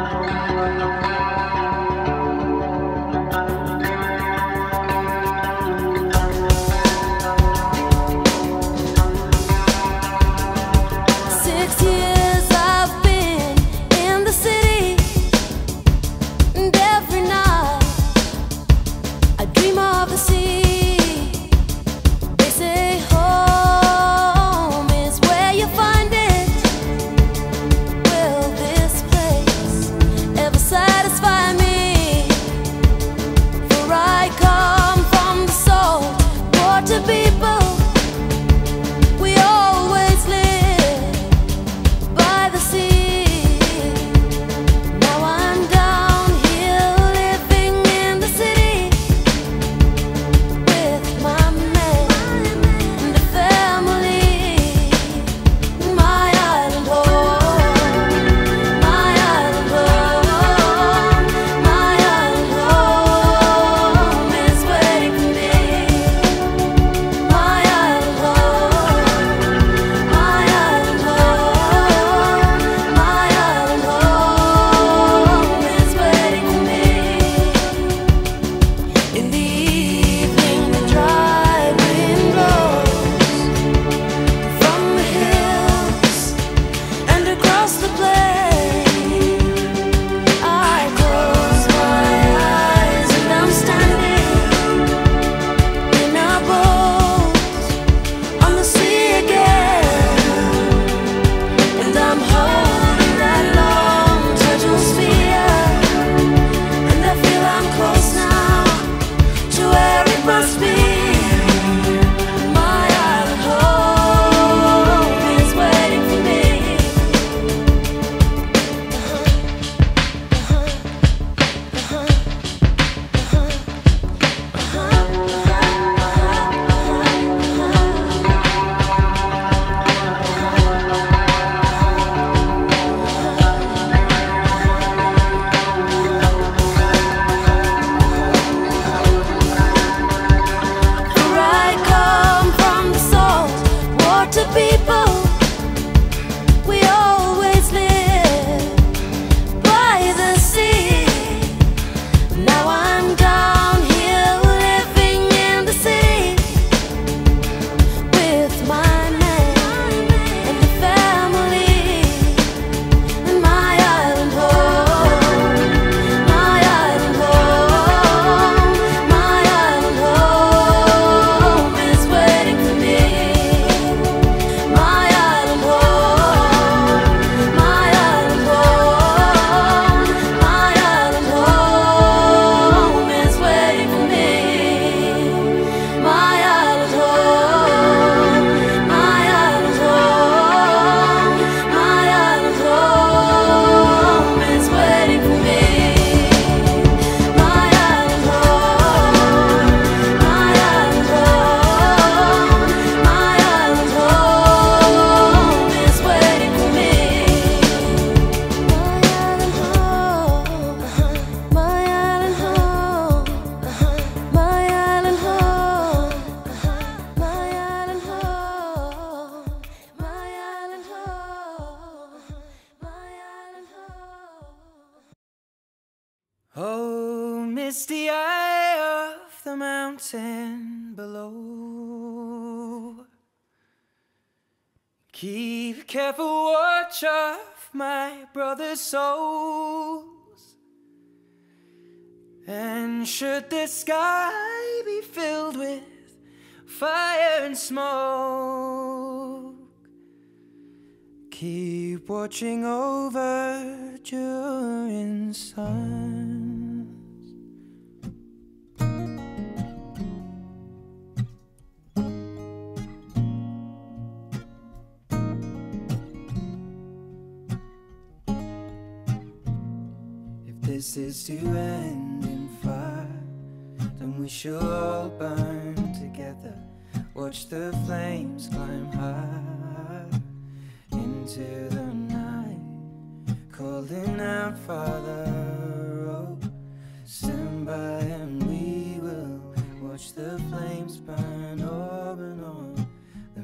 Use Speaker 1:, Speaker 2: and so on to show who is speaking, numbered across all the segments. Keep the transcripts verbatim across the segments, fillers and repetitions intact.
Speaker 1: misty eye of the mountain below. Keep careful watch of my brother's souls. And should the sky be filled with fire and smoke, keep watching over during suns. If this is to end in fire, then we shall all burn together. Watch the flames climb high into the night, calling out, Father, oh, stand by and we will watch the flames burn over and on the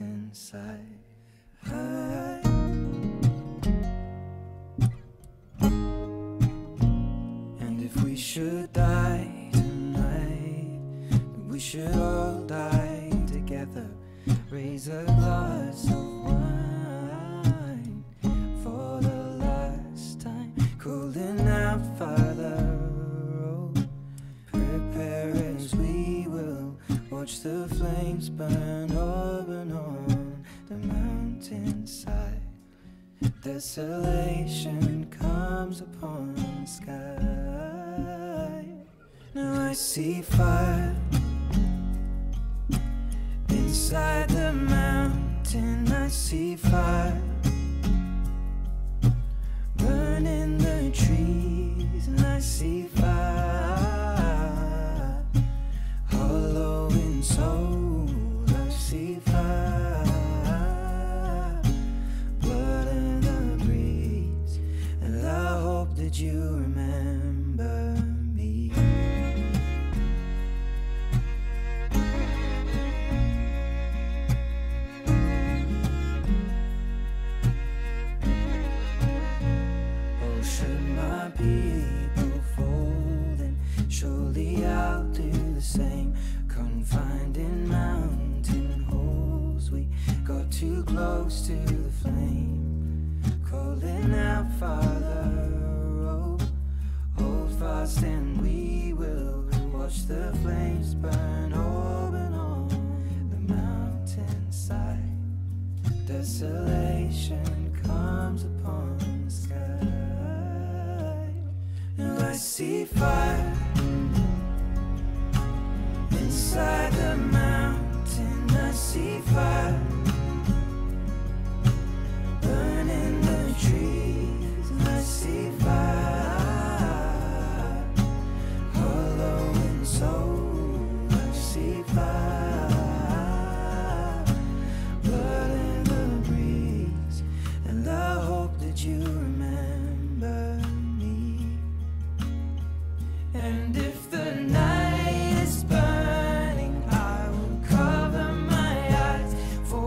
Speaker 1: mountainside. High. should die tonight, that we should all die together. Raise a glass of wine for the last time, cooling out Father Road. Prepare as we will watch the flames burn open on the mountainside. Desolation comes upon the sky. Now I see fire inside the mountain. I see fire burning the trees, and I see fire hollow in soul. I see fire, blood in the breeze, and I hope that you remember me. Oh, should my people fold, and surely I'll do the same. Confined in mountain holes, we got too close to the flame. Calling out Father, oh, hold fast and we will watch the flames burn open on the mountainside. Desolation comes upon the sky. Now I see fire inside the mountain. I see fire burning the trees, and I see fire hollow in soul. I see fire, blood in the breeze, and I hope that you remember me. And if the night is burning, I will cover my eyes, for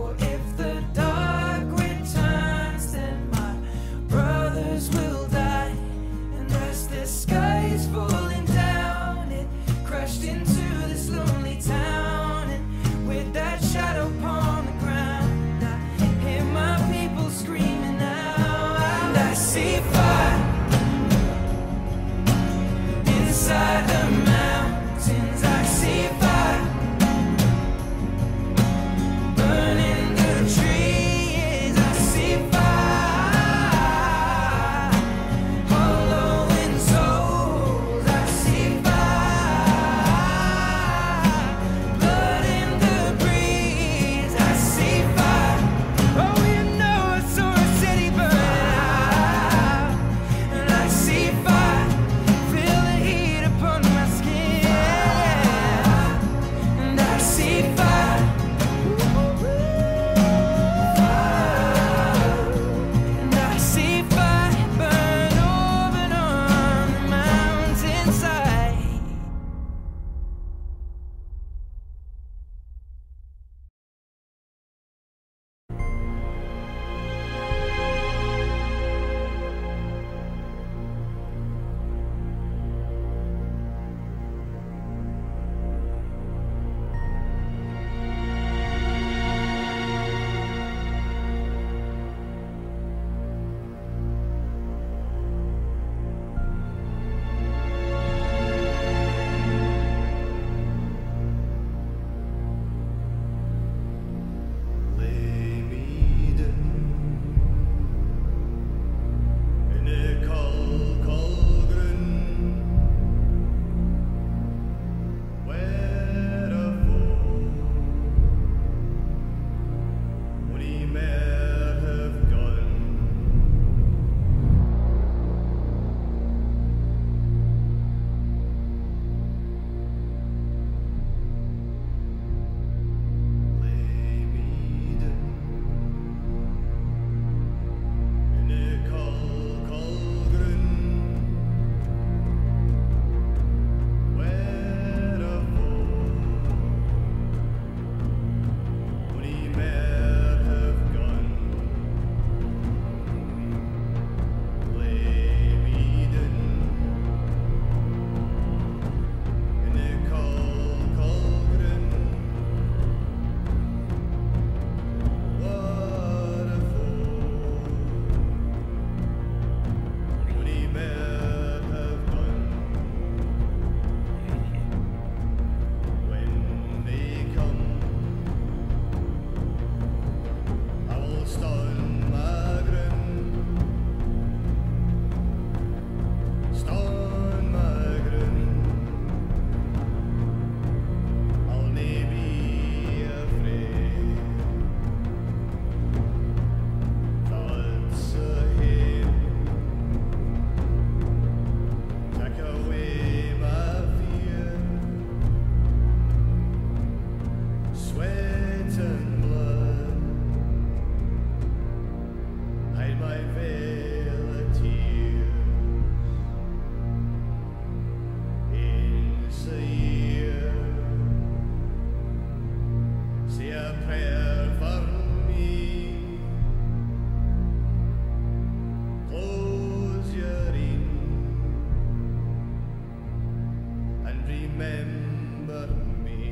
Speaker 2: remember me.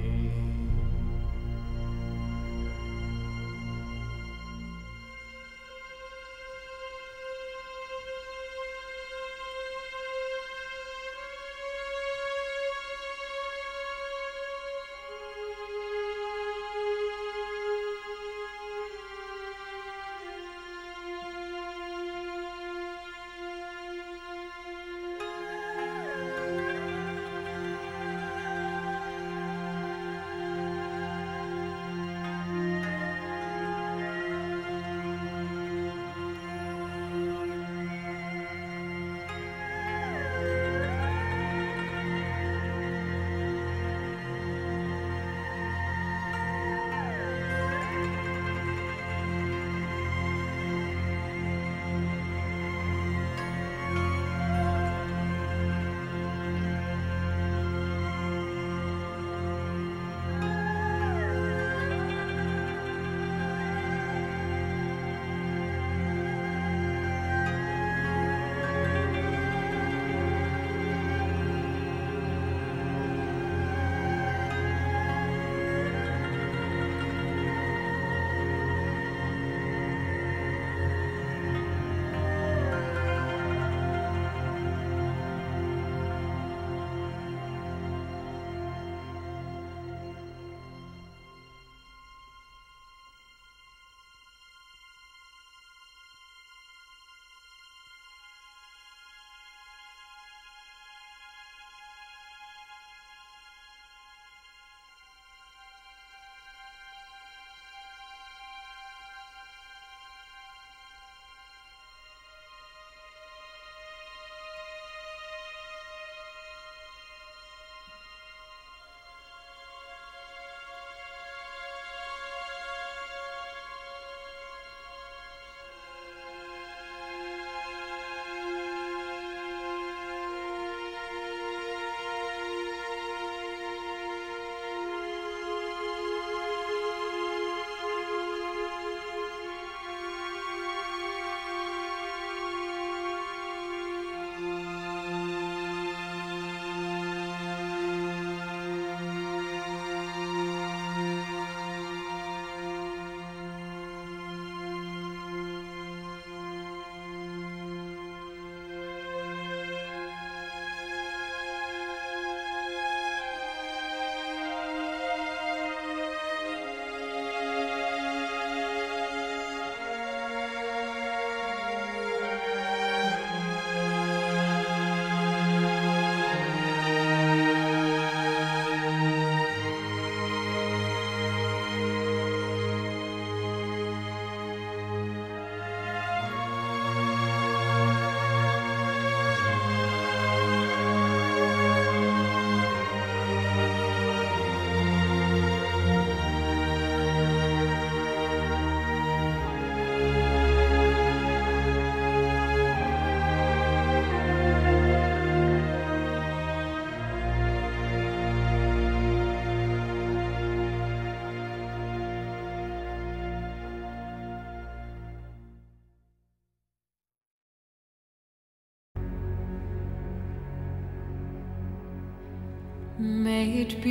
Speaker 3: May it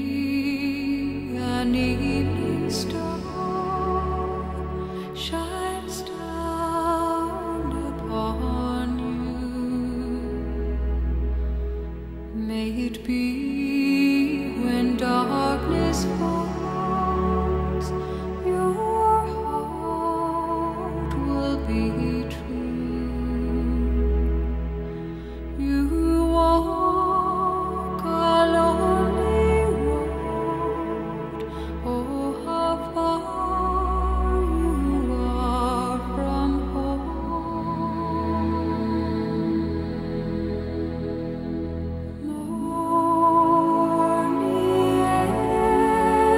Speaker 3: be an evening star shines down upon you. May it be when darkness falls, your heart will be true. You walk a lonely road. Oh, how far you are from home. Morning air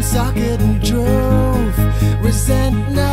Speaker 2: socket and drove. Resent now.